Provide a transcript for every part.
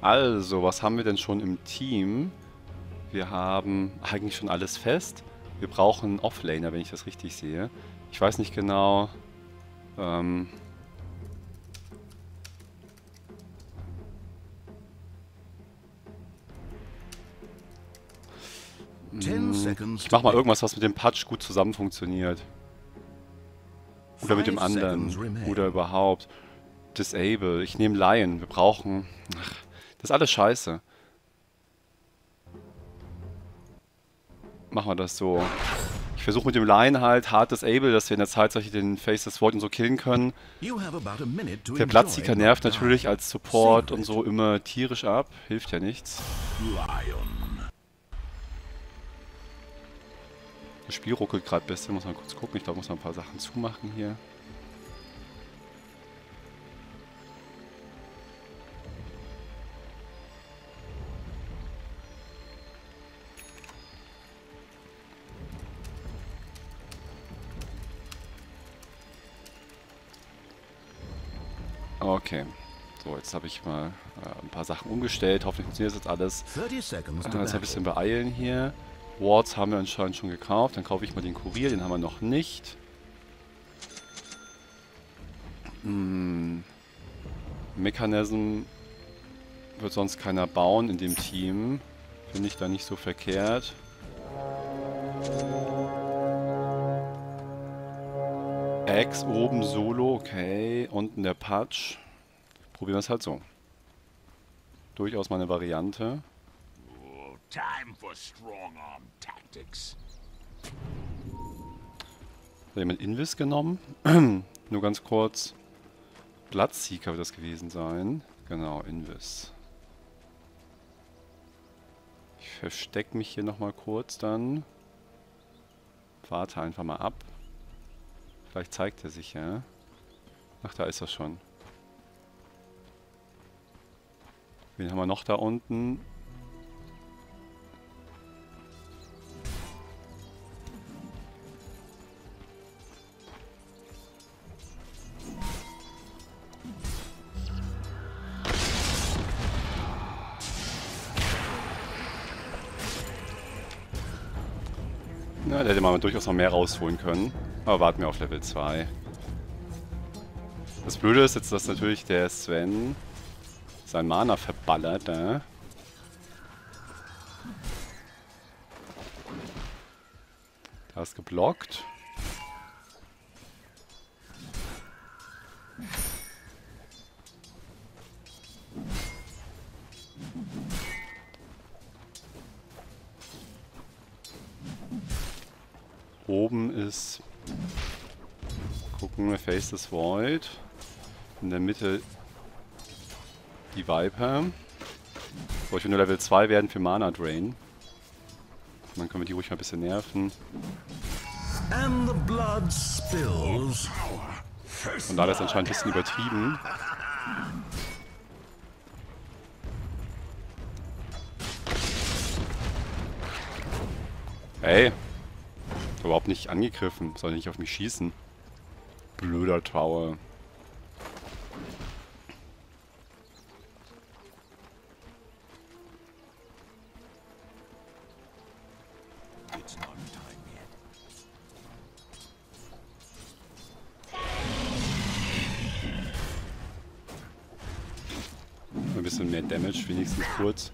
Also, was haben wir denn schon im Team? Wir haben eigentlich schon alles fest. Wir brauchen einen Offlaner, wenn ich das richtig sehe. Ich weiß nicht genau. Ähm, ich mach mal irgendwas, was mit dem Patch gut zusammen funktioniert. Oder mit dem anderen. Oder überhaupt. Disable. Ich nehme Lion. Wir brauchen... Ach, das ist alles scheiße. Machen wir das so. Ich versuche mit dem Lion halt hart Disable, dass wir in der Zeit solche den Face des Void und so killen können. Der Bloodseeker nervt natürlich als Support und so immer tierisch ab. Hilft ja nichts. Das Spiel ruckelt gerade ein bisschen. Muss man kurz gucken. Ich glaube, muss man ein paar Sachen zumachen hier. Okay. So, jetzt habe ich mal ein paar Sachen umgestellt. Hoffentlich funktioniert jetzt alles. Jetzt ein bisschen beeilen hier. Wards haben wir anscheinend schon gekauft. Dann kaufe ich mal den Kurier. Den haben wir noch nicht. Mechanism wird sonst keiner bauen in dem Team. Finde ich da nicht so verkehrt. Axe oben solo, okay. Unten der Patch. Probieren wir es halt so. Durchaus mal eine Variante. Time for strong-arm tactics. Hat jemand Invis genommen? Nur ganz kurz. Bloodseeker wird das gewesen sein. Genau, Invis. Ich verstecke mich hier nochmal kurz dann. Warte einfach mal ab. Vielleicht zeigt er sich ja. Ach, da ist er schon. Wen haben wir noch da unten? Na, da hätte man durchaus noch mehr rausholen können. Aber warten wir auf Level 2. Das Blöde ist jetzt, dass natürlich der Sven sein Mana verballert, ne? Da ist geblockt. Oben ist... Gucken wir, Face this Void. In der Mitte die Viper. So, ich will nur Level 2 werden für Mana Drain. Dann können wir die ruhig mal ein bisschen nerven. Und da ist anscheinend ein bisschen übertrieben. Ey! Überhaupt nicht angegriffen. Soll nicht auf mich schießen. Blöder Tower. Ein bisschen mehr Damage, wenigstens kurz.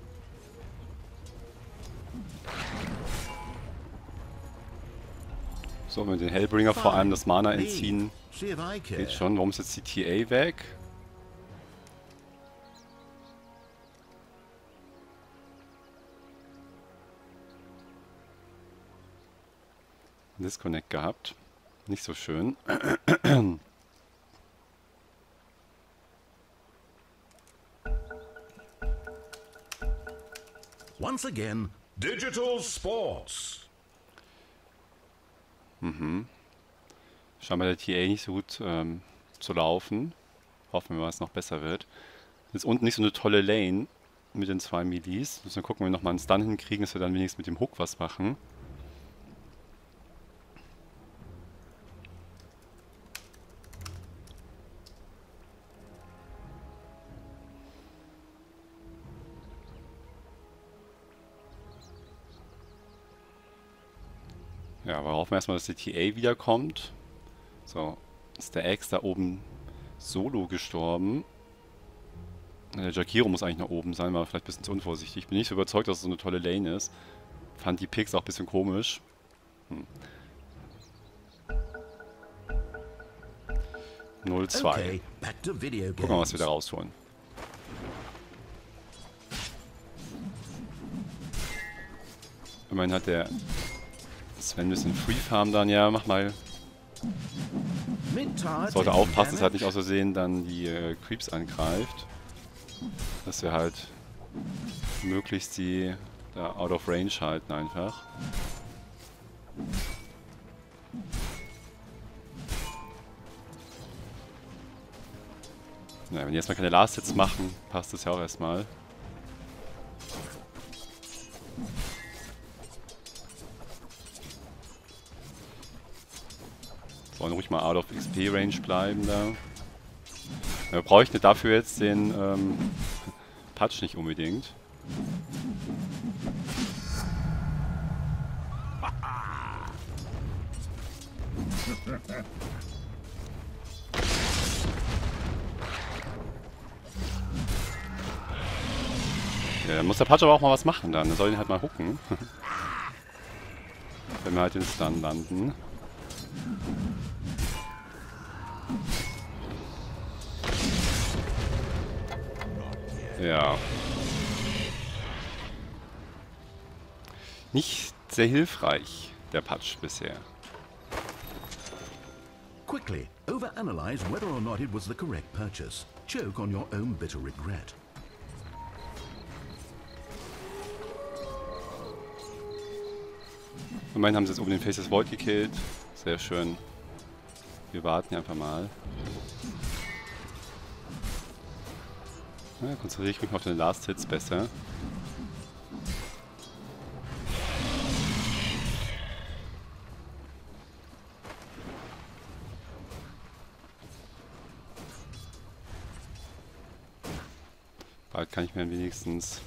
So, mit den Hellbringer vor allem das Mana entziehen. Geht schon. Warum ist jetzt die TA weg? Disconnect gehabt. Nicht so schön. Once again, Digital Sports. Scheinbar der TA nicht so gut zu laufen. Hoffen wir mal, dass es noch besser wird. Ist unten nicht so eine tolle Lane mit den 2 Midis. Müssen wir gucken, wenn wir nochmal einen Stun hinkriegen, dass wir dann wenigstens mit dem Hook was machen. Ja, wir hoffen erstmal, dass die TA wiederkommt. So, ist der X da oben solo gestorben. Der Jakiro muss eigentlich nach oben sein, war vielleicht ein bisschen zu unvorsichtig. Ich bin nicht so überzeugt, dass es so eine tolle Lane ist. Fand die Picks auch ein bisschen komisch. 0-2. Okay, back to video Gucken wir mal, was games. wir da rausholen. Immerhin hat der Sven ein bisschen Free Farm dann. Ja, mach mal. Mid-tide Sollte taking aufpassen, dass er halt damage. nicht aus Versehen dann die Creeps angreift. Dass wir halt möglichst die da out of range halten einfach. Ja, wenn die erstmal keine Last Hits machen, passt das ja auch erstmal. Sollen ruhig mal out of XP Range bleiben da. Ja, wir bräuchten dafür jetzt den Patch nicht unbedingt. Ja, dann muss der Patch aber auch mal was machen dann. Der soll ihn halt mal hooken. Wenn wir halt den Stun landen. Ja. Nicht sehr hilfreich, der Patch bisher. Quickly, overanalyze whether or not it was the correct purchase. Choke on your own bitter regret. Immerhin haben sie jetzt oben den Faceless Void gekillt. Sehr schön. Wir warten einfach mal. Ja, konzentriere ich mich auf den Last Hits besser. Bald kann ich mir wenigstens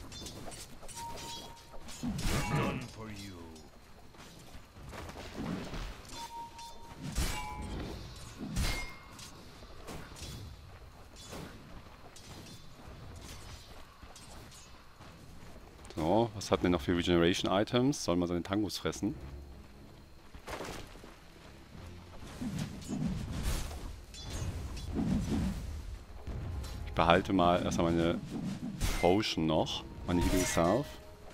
so, was hat denn noch für Regeneration Items? Soll man seine Tangos fressen? Ich behalte mal erstmal meine Potion noch, meine Healing Salve.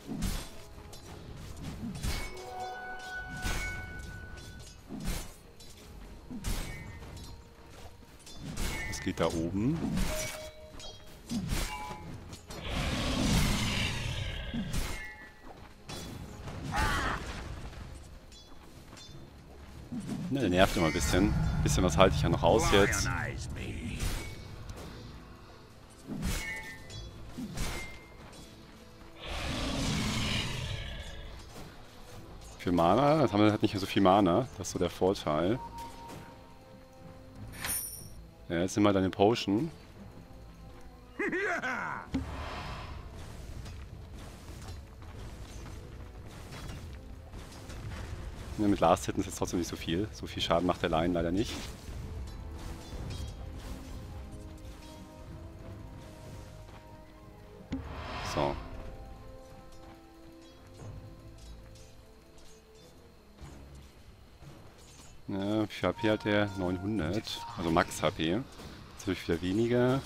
Was geht da oben? Ne, der nervt immer ein bisschen. Ein bisschen was halte ich ja noch aus jetzt. Lionize me. Für Mana, das haben wir halt nicht mehr so viel Mana. Das ist so der Vorteil. Ja, jetzt sind wir dann in Potion. Ja, mit Last Hitten ist jetzt trotzdem nicht so viel. So viel Schaden macht der Lion leider nicht. So. Ja, wie viel HP hat der? 900. Also Max HP. Jetzt natürlich wieder weniger.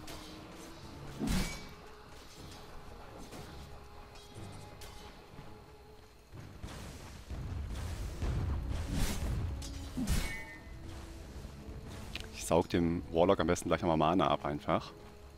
Ich saug dem Warlock am besten gleich nochmal Mana ab einfach.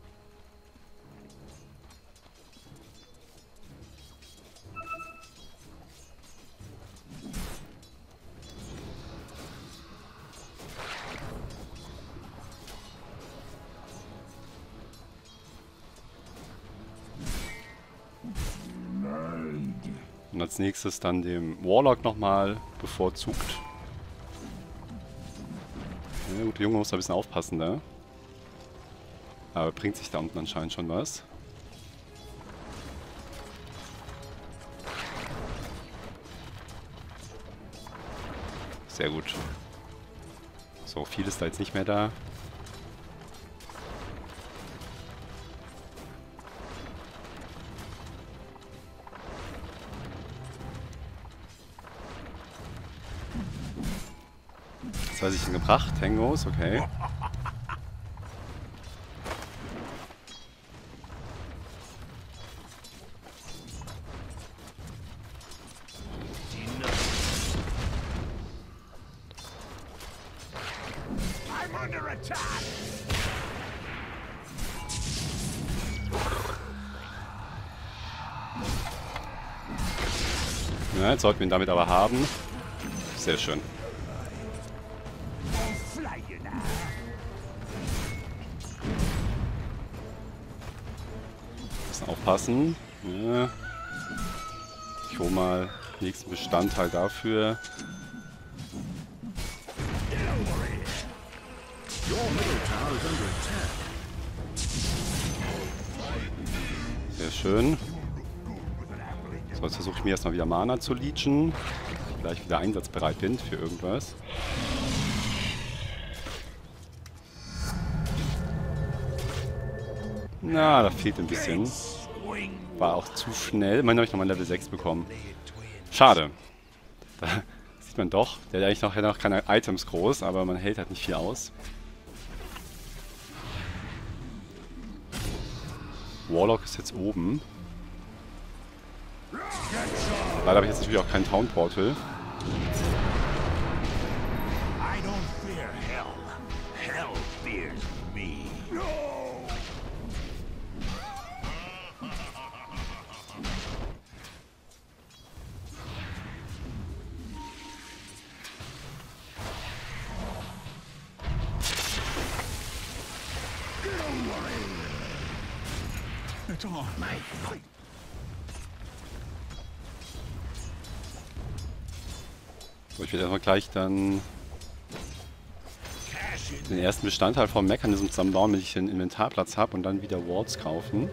Und als nächstes dann dem Warlock nochmal bevorzugt. Ja, gut, der Junge muss da ein bisschen aufpassen da. Aber bringt sich da unten anscheinend schon was. Sehr gut. So, viel ist da jetzt nicht mehr da. Was weiß ich denn gebracht? Tangos, okay. Ja, jetzt sollten wir ihn damit aber haben. Sehr schön. Müssen aufpassen. Ja. Ich hole mal den nächsten Bestandteil dafür. Sehr schön. So, jetzt versuche ich mir erstmal wieder Mana zu leechen. Dass ich gleich wieder einsatzbereit bin für irgendwas. Na, da fehlt ein bisschen. War auch zu schnell. Immerhin habe ich nochmal Level 6 bekommen. Schade. Da sieht man doch. Der hat eigentlich noch keine Items groß, aber man hält halt nicht viel aus. Warlock ist jetzt oben. Leider habe ich jetzt natürlich auch kein Town Portal. So, ich werde erstmal gleich dann den ersten Bestandteil vom Mechanism zusammenbauen, damit ich den Inventarplatz habe und dann wieder Wards kaufen.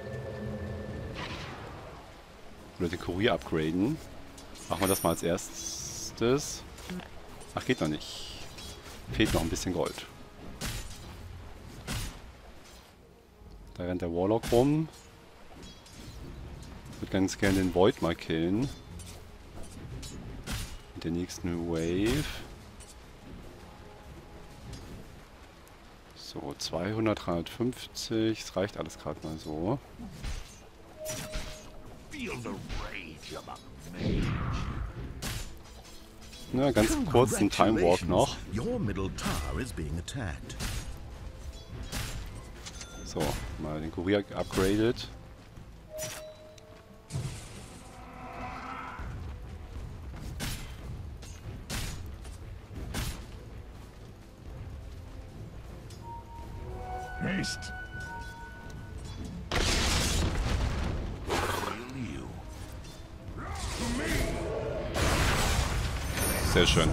Oder den Kurier upgraden. Machen wir das mal als erstes. Ach, geht noch nicht. Fehlt noch ein bisschen Gold. Da rennt der Warlock rum. Ich würde ganz gerne den Void mal killen. Mit der nächsten Wave. So, 200, 350. Das reicht alles gerade mal so. Na, ganz kurz ein Time Walk noch. So, mal den Kurier upgradet. Haste. Sehr schön.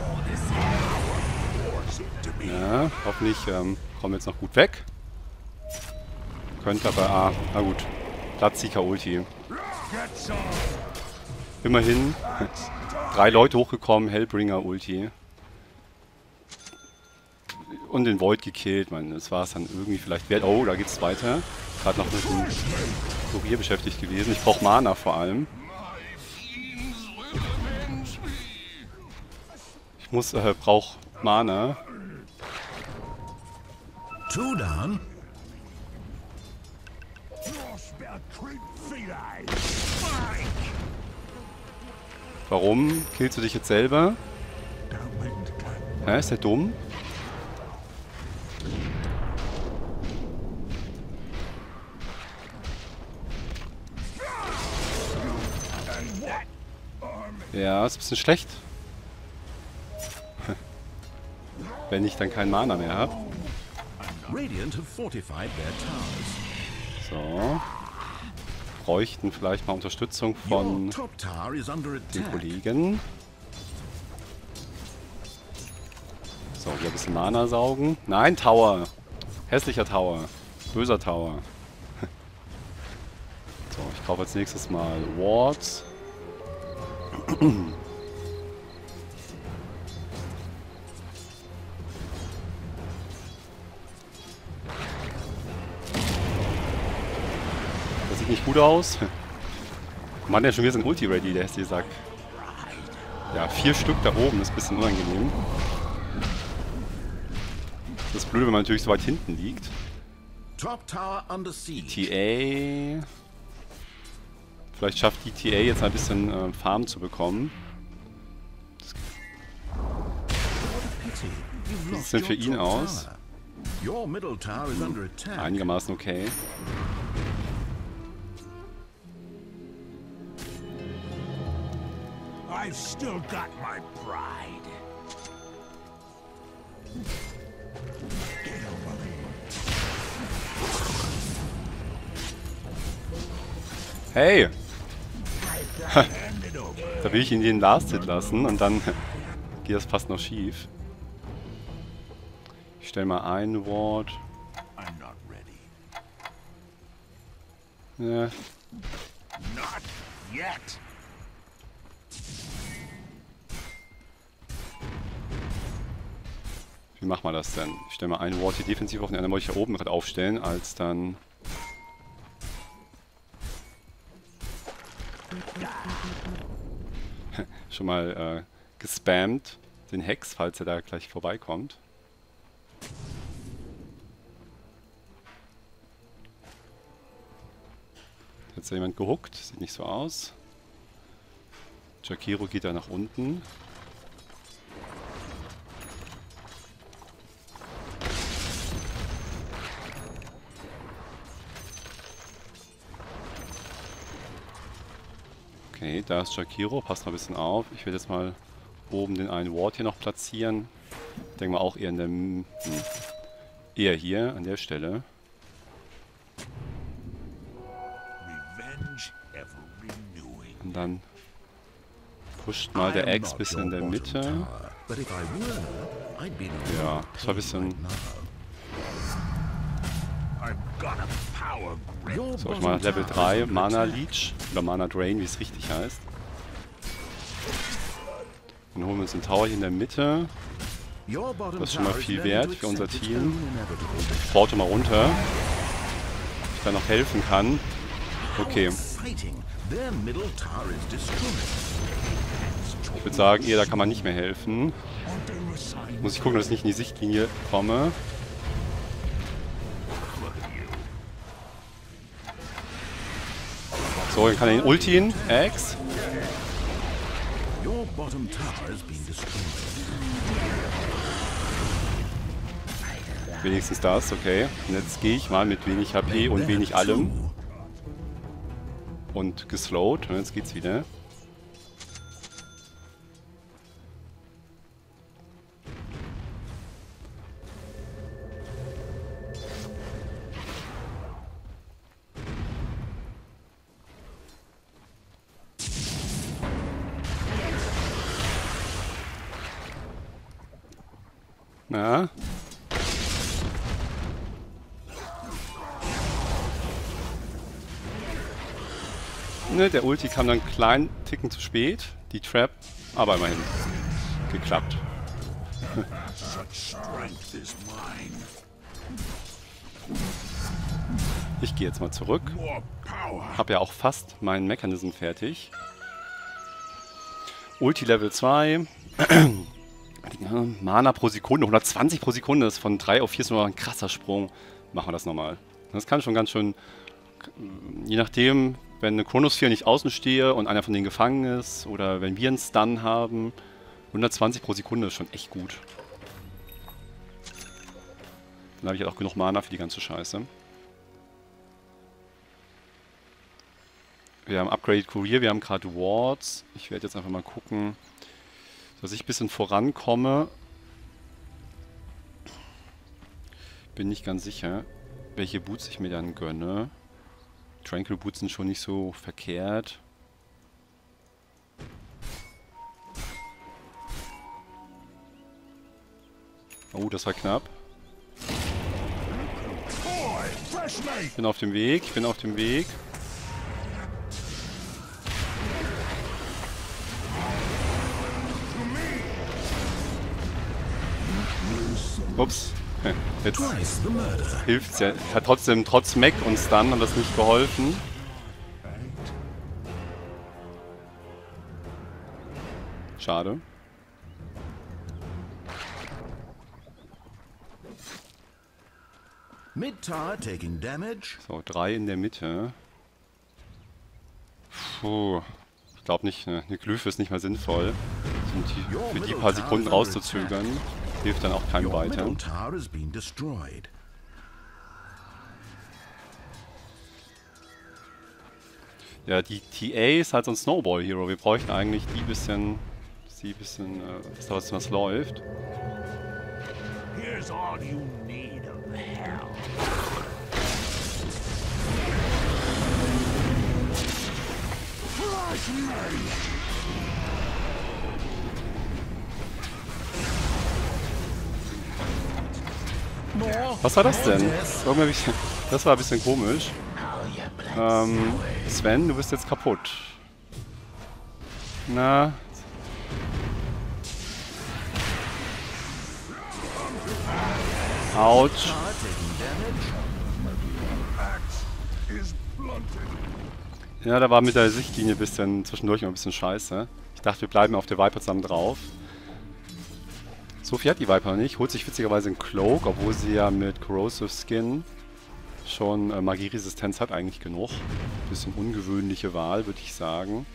Ja, hoffentlich kommen wir jetzt noch gut weg. Könnte aber... na gut. Platzsieger-Ulti. Immerhin 3 Leute hochgekommen, Hellbringer-Ulti. Und den Void gekillt. Man, das war es dann irgendwie vielleicht wert. Oh, da geht's weiter. Gerade noch mit dem Kurier beschäftigt gewesen. Ich brauche Mana vor allem. Ich brauche Mana. Two down. Warum killst du dich jetzt selber? Hä, ist der dumm? Ja, ist ein bisschen schlecht. Wenn ich dann keinen Mana mehr habe. So. Bräuchten vielleicht mal Unterstützung von den Kollegen. So, wieder ein bisschen Mana saugen. Nein, Tower. Hässlicher Tower. Böser Tower. So, ich kaufe als nächstes mal Wards. Das sieht nicht gut aus. Mann, der hat schon wieder sein Ulti ready, der hässliche Sack. Ja, 4 Stück da oben, das ist ein bisschen unangenehm. Das ist blöd, wenn man natürlich so weit hinten liegt. Top tower under siege. TA. Vielleicht schafft die TA jetzt ein bisschen Farm zu bekommen. Wie sieht es denn für ihn aus? Einigermaßen okay. I've still got my pride. Hey! Da will ich ihn den Last-Hit lassen und dann geht das fast noch schief. Ich stelle mal ein Ward. Ja. Not yet. Wie machen wir das denn? Ich stelle mal einen Ward hier defensiv auf, den anderen wollte ich hier oben gerade aufstellen, als dann... schon mal gespammt, den Hex, falls er da gleich vorbeikommt. Jetzt ist da jemand gehuckt, sieht nicht so aus. Jakiro geht da nach unten. Okay, da ist Jakiro, passt mal ein bisschen auf. Ich werde jetzt mal oben den einen Ward hier noch platzieren. Ich denke mal auch eher in dem... eher hier, an der Stelle. Und dann pusht mal der Axe ein bisschen in der Mitte. Ja, das war ein bisschen... So, ich mal Level 3, Mana Leech, oder Mana Drain, wie es richtig heißt. Dann holen wir uns den Tower hier in der Mitte. Das ist schon mal viel wert für unser Team. Baute mal runter. Ich da noch helfen kann. Okay. Ich würde sagen, ihr, da kann man nicht mehr helfen. Muss ich gucken, dass ich nicht in die Sichtlinie komme. So, dann kann er den Ultin, Axe. Wenigstens das, okay. Und jetzt gehe ich mal mit wenig HP und wenig allem. Und geslowt. Und jetzt geht's wieder. Na? Ne, der Ulti kam dann einen kleinen Ticken zu spät. Die Trap, aber immerhin geklappt. Ich gehe jetzt mal zurück. Hab ja auch fast meinen Mechanism fertig. Ulti Level 2. Mana pro Sekunde, 120 pro Sekunde, ist von 3 auf 4 ist nur ein krasser Sprung. Machen wir das nochmal. Das kann schon ganz schön, je nachdem, wenn eine Chronosphere nicht außen stehe und einer von denen gefangen ist oder wenn wir einen Stun haben, 120 pro Sekunde ist schon echt gut. Dann habe ich halt auch genug Mana für die ganze Scheiße. Wir haben Upgraded Courier, wir haben gerade Wards. Ich werde jetzt einfach mal gucken, dass ich ein bisschen vorankomme. Bin nicht ganz sicher, welche Boots ich mir dann gönne. Tranquil Boots sind schon nicht so verkehrt. Oh, das war knapp. Ich bin auf dem Weg, ich bin auf dem Weg. Ups. Jetzt hilft es ja. Hat trotzdem, trotz Mac und Stun, hat das nicht geholfen. Schade. Mid tower taking damage. So, 3 in der Mitte. Puh. Ich glaube nicht, eine Glyphe ist nicht mal sinnvoll. Für die paar Sekunden rauszuzögern, hilft dann auch keinem Your weiter. middle tower has been destroyed. Ja, die TA ist halt so ein Snowball-Hero. Wir bräuchten eigentlich dass da was läuft. Here's all you need of hell. Was war das denn? Das war ein bisschen komisch. Sven, du bist jetzt kaputt. Na. Autsch. Tower taking damage. Ja, da war mit der Sichtlinie zwischendurch immer ein bisschen scheiße. Ich dachte, wir bleiben auf der Viper zusammen drauf. So viel hat die Viper nicht. Holt sich witzigerweise einen Cloak, obwohl sie ja mit Corrosive Skin schon Magieresistenz hat, eigentlich genug. Bisschen ungewöhnliche Wahl, würde ich sagen.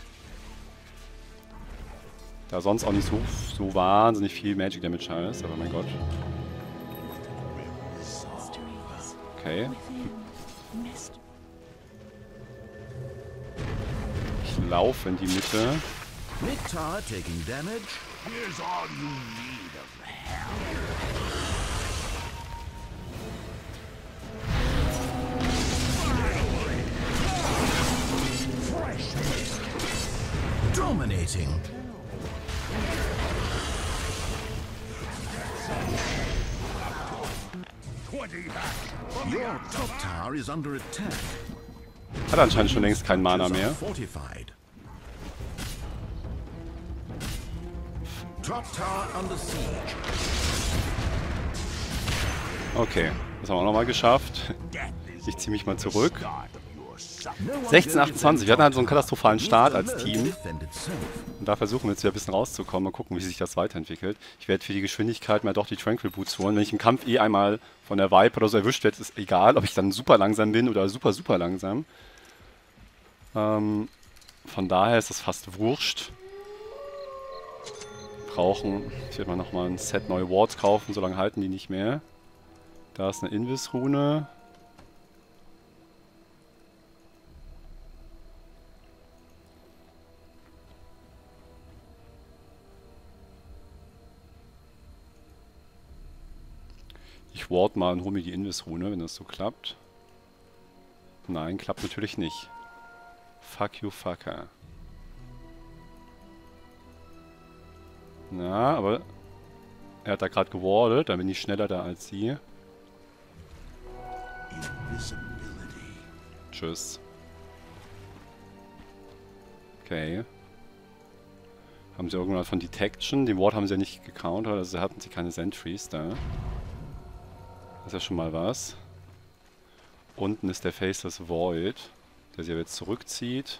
Da sonst auch nicht so wahnsinnig viel Magic Damage ist, aber mein Gott. Okay. Ich laufe in die Mitte. Mid tower taking damage. Here's all you need of hell. Dominating. Your top tower is under attack. Hat anscheinend schon längst keinen Mana mehr. Fortified. Top tower under siege. Okay, das haben wir auch nochmal geschafft. Ich ziehe mich mal zurück. No one 16:28. Wir hatten halt so einen katastrophalen Start als alert to Team. defend itself. Und da versuchen wir jetzt wieder ein bisschen rauszukommen. Mal gucken, wie sich das weiterentwickelt. Ich werde für die Geschwindigkeit mal doch die Tranquil Boots holen. Wenn ich im Kampf einmal von der Viper oder so erwischt werde, ist egal, ob ich dann super langsam bin oder super, super langsam. Von daher ist das fast wurscht. Ich werde mal nochmal ein Set neue Wards kaufen, so lange halten die nicht mehr. Da ist eine Invis-Rune. Ich ward mal und hole mir die Invis-Rune, wenn das so klappt. Nein, klappt natürlich nicht. Fuck you, fucker. Na, aber er hat da gerade gewardet, dann bin ich schneller da als sie. Tschüss. Okay. Haben sie irgendwann von Detection? Den Ward haben sie ja nicht gecountert, also hatten sie keine Sentries da. Das ist ja schon mal was. Unten ist der Faceless Void, der sich aber jetzt zurückzieht.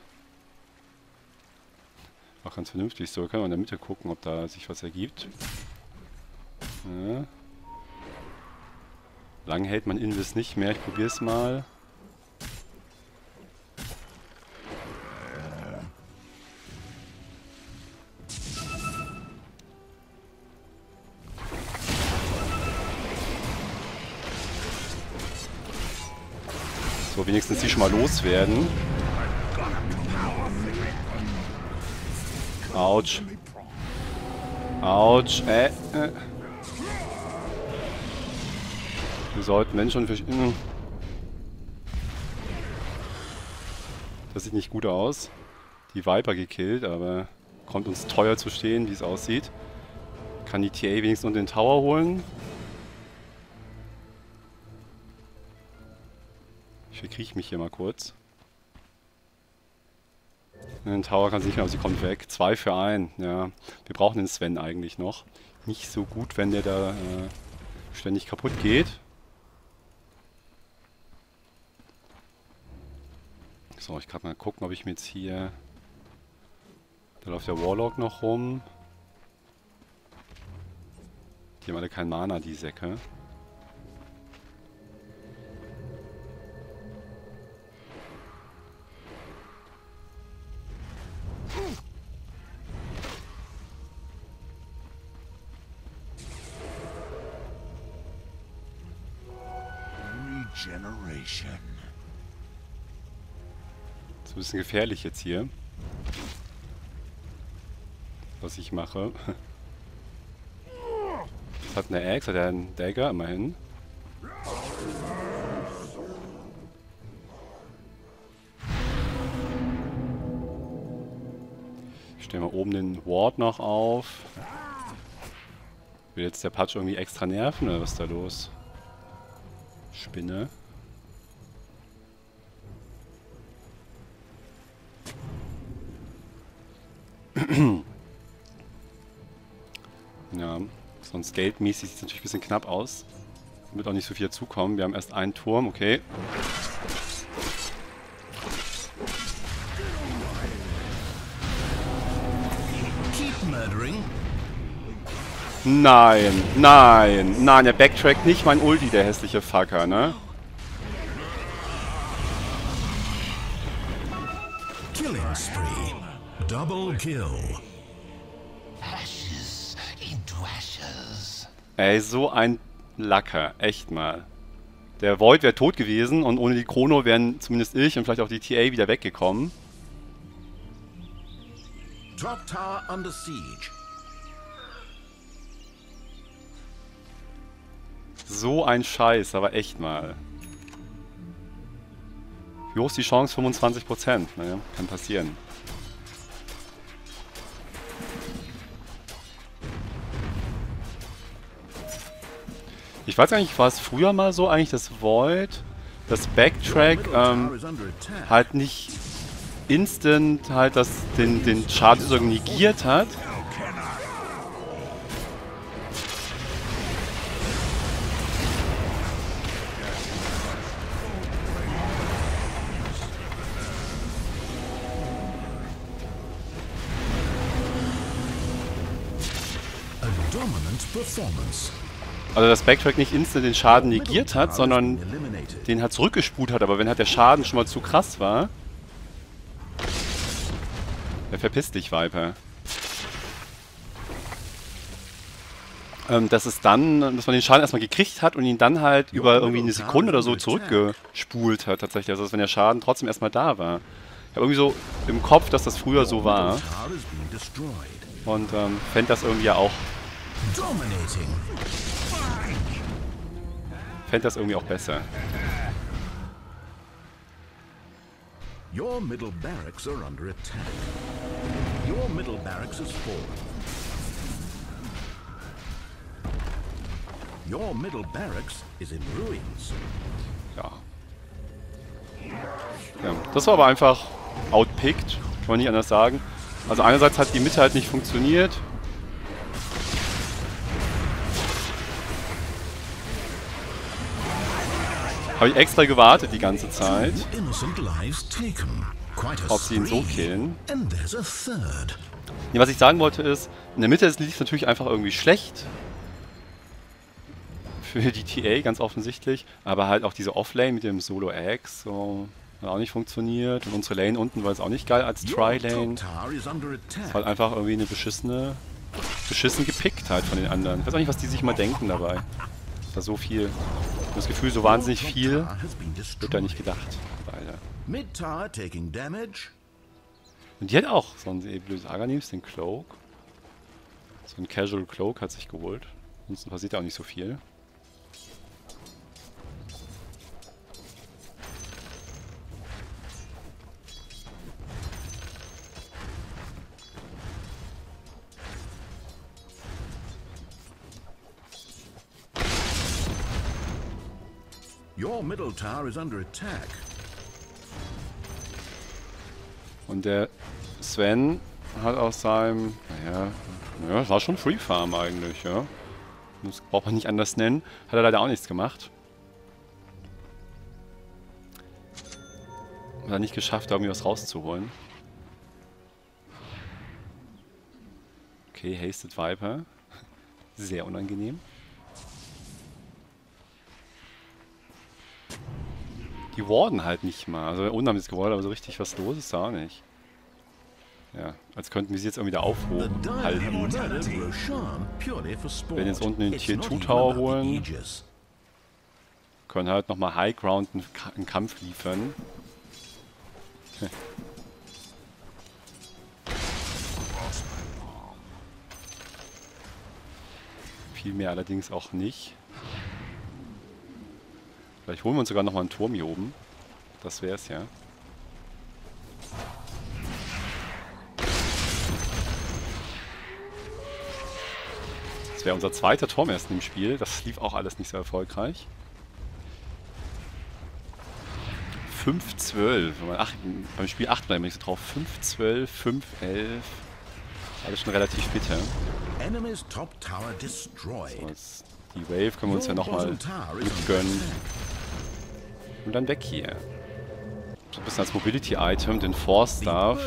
Auch ganz vernünftig, so können wir in der Mitte gucken, ob da sich was ergibt. Ja. Lang hält man Invis nicht mehr, ich probiere es mal. So, wenigstens die schon mal loswerden. Autsch. Autsch. Wir sollten, wenn schon, das sieht nicht gut aus. Die Viper gekillt, aber kommt uns teuer zu stehen, wie es aussieht. Kann die TA wenigstens unter den Tower holen? Ich verkriech mich hier mal kurz. Den Tower kann sie nicht mehr, aber sie kommt weg. 2 für 1, ja. Wir brauchen den Sven eigentlich noch. Nicht so gut, wenn der da ständig kaputt geht. So, ich kann mal gucken, ob ich mir jetzt hier... Da läuft der Warlock noch rum. Die haben alle kein Mana, die Säcke. Regeneration. Das ist ein bisschen gefährlich jetzt hier. Was ich mache. Das hat eine Axe, hat er einen Dagger, immerhin. Ich stelle mal oben den Ward noch auf. Will jetzt der Patch irgendwie extra nerven oder was ist da los? Spinne. Ja, sonst geldmäßig sieht es natürlich ein bisschen knapp aus. Wird auch nicht so viel dazukommen. Wir haben erst einen Turm, okay. Keep murdering. Nein, nein, nein, der backtrackt nicht mein Ulti, der hässliche Fucker, ne? Killing spree. Double kill. Ashes into ashes. Ey, so ein Lacker, echt mal. Der Void wäre tot gewesen und ohne die Chrono wären zumindest ich und vielleicht auch die TA wieder weggekommen. Top tower under siege. So ein Scheiß, aber echt mal. Wie hoch ist die Chance? 25%. Naja, kann passieren. Ich weiß gar nicht, war es früher mal so eigentlich, das Void, das Backtrack, halt nicht instant halt den Schaden so negiert hat? A dominant performance. Also das Backtrack nicht instant den Schaden negiert hat, sondern den halt zurückgespult hat. Aber wenn halt der Schaden schon mal zu krass war... Ja, verpiss dich, Viper. Dass es dann, dass man den Schaden erstmal gekriegt hat und ihn dann halt über irgendwie eine Sekunde oder so zurückgespult hat tatsächlich. Also dass wenn der Schaden trotzdem erstmal da war. Ich habe irgendwie so im Kopf, dass das früher so war. Und fände das irgendwie ja auch... Fände das irgendwie auch besser. Your middle barracks are under attack. Your middle barracks is fallen. Your middle barracks is in ruins. Ja. Ja. Das war aber einfach outpicked, kann man nicht anders sagen. Also einerseits hat die Mitte halt nicht funktioniert. Habe ich extra gewartet die ganze Zeit, ob sie ihn so killen. Nee, was ich sagen wollte ist, in der Mitte lief es natürlich einfach irgendwie schlecht. Für die TA ganz offensichtlich. Aber halt auch diese Offlane mit dem Solo-Axe so, hat auch nicht funktioniert. Und unsere Lane unten war jetzt auch nicht geil als Tri-Lane. Ist halt einfach irgendwie eine beschissen gepickt halt von den anderen. Ich weiß auch nicht, was die sich mal denken dabei. Da so viel... Das Gefühl, so wahnsinnig viel wird da nicht gedacht. Leider. Und die hat auch so ein blödes Aghanim, den Cloak. So ein Casual Cloak hat sich geholt. Ansonsten passiert ja auch nicht so viel. Your middle tower is under attack. Und der Sven hat aus seinem, naja, war schon Free Farm eigentlich, ja. Das braucht man nicht anders nennen. Hat er leider auch nichts gemacht. Hat er nicht geschafft, da irgendwie was rauszuholen. Okay, Hasted Viper. Sehr unangenehm. Die warden halt nicht mal. Also unten haben sie es gewardet, aber so richtig was los ist da auch nicht. Ja, als könnten wir sie jetzt irgendwie da aufholen. Wenn jetzt unten den Tier 2 Tower holen, können halt nochmal High Ground einen Kampf liefern. Viel mehr allerdings auch nicht. Vielleicht holen wir uns sogar nochmal einen Turm hier oben. Das wäre es ja. Das wäre unser zweiter Turm erst im Spiel. Das lief auch alles nicht so erfolgreich. 5-12. Beim Spiel 8 bleiben wir nicht so drauf. 5-12, 5-11. Alles schon relativ bitter. So, die Wave können wir uns ja nochmal mitgönnen. Und dann weg hier. So ein bisschen als Mobility-Item, den Force Staff.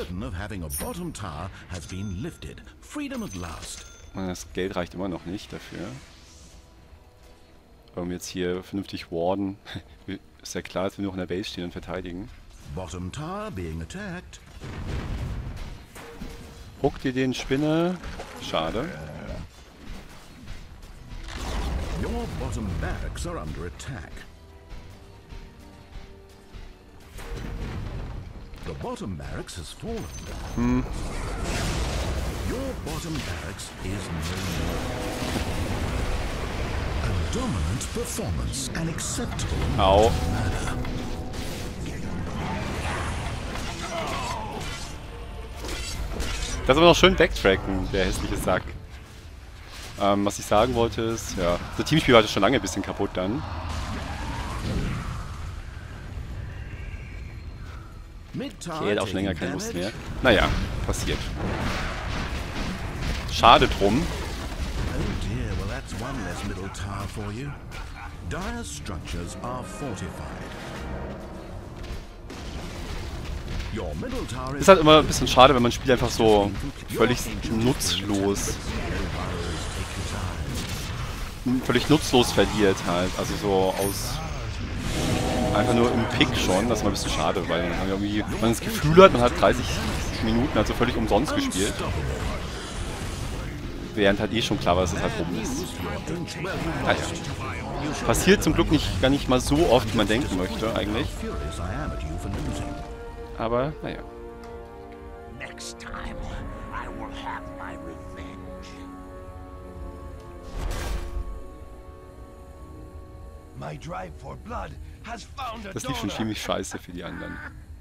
Das Geld reicht immer noch nicht dafür. Wenn wir jetzt hier vernünftig warden, ist ja klar, dass wir nur in der Base stehen und verteidigen. Huckt ihr den Spinner? Schade. Your bottom barracks are under attack. The bottom barracks has fallen. Your bottom barracks is no more. A dominant performance, an acceptable Au. murder. Das aber noch schön backtracken, der hässliche Sack. Was ich sagen wollte ist, ja, das Teamspiel war schon lange ein bisschen kaputt dann. Okay, hat auch schon länger keine Lust mehr. Naja, passiert. Schade drum. Oh dear, well that's one less middle tower for you. Dire structures are fortified. Your middle tower Ist halt immer ein bisschen schade, wenn man Spiel einfach so völlig nutzlos verliert halt. Also so aus einfach nur im Pick schon, das ist mal ein bisschen schade, weil man irgendwie man das Gefühl hat, man hat 30 Minuten also völlig umsonst gespielt. Während halt eh schon klar war, dass es halt rum ist. Naja. Passiert zum Glück gar nicht mal so oft, wie man denken möchte eigentlich. Aber, naja. Next time, I will have my revenge. My drive for blood has found a Das lief schon donor. ziemlich scheiße für die anderen.